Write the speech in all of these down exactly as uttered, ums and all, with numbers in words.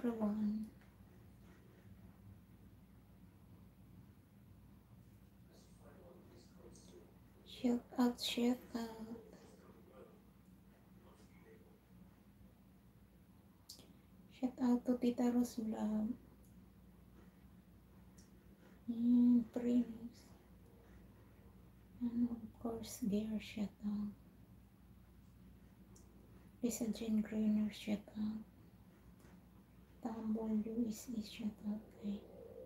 everyone. Shout out, shout out. Shout out to Tita Rose Vlog. Mm, Prince. And of course, Gear, shout out. Lisa Jane Greener, shout out. Tambol U S A, shout out. Okay.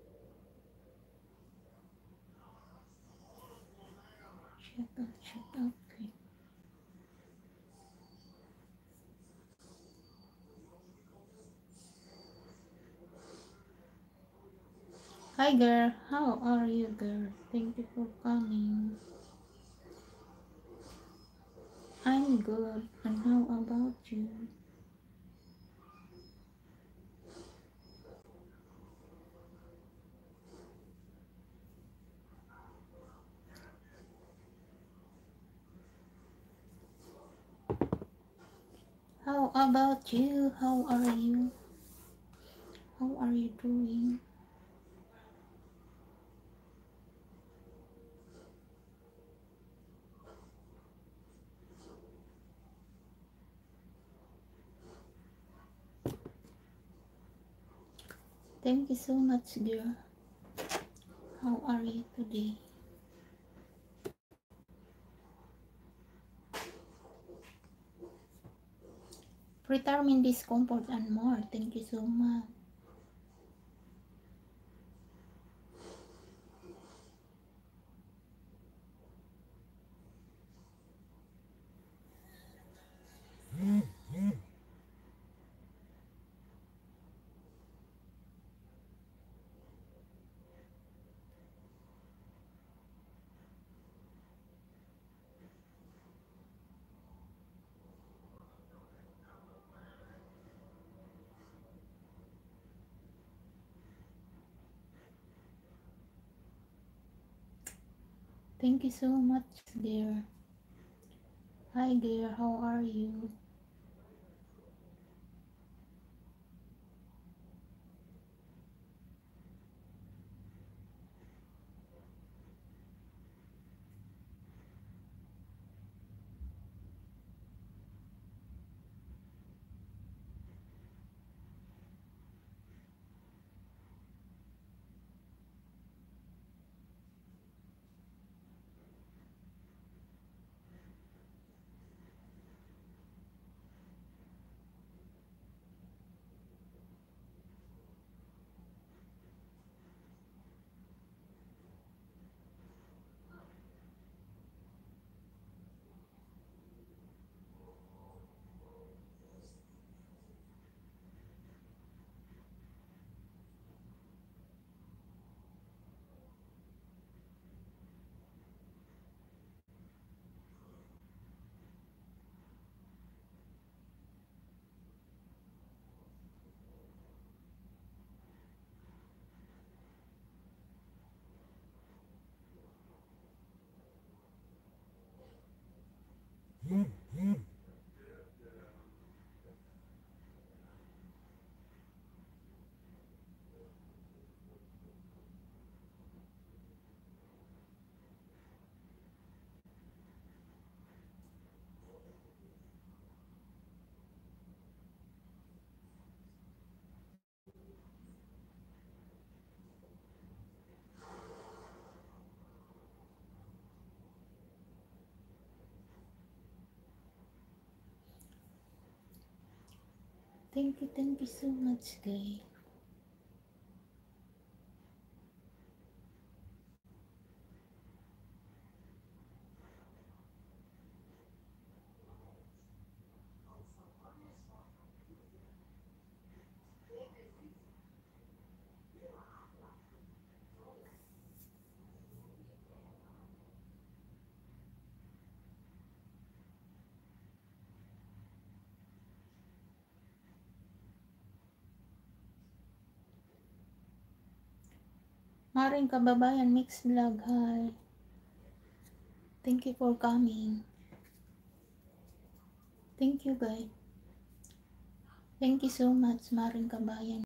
Shout out, shout out. Okay. Hi girl, how are you girl? Thank you for coming. I'm good, and how about you? How about you? How are you? How are you doing? Thank you so much, dear. How are you today? Retirement discomfort and more. Thank you so much. Thank you so much, dear. Hi, dear. How are you? Thank you, thank you so much, guys. Maring kababayan, mix vlog, hi. Thank you for coming. Thank you, guys. Thank you so much, Maring Kabayan.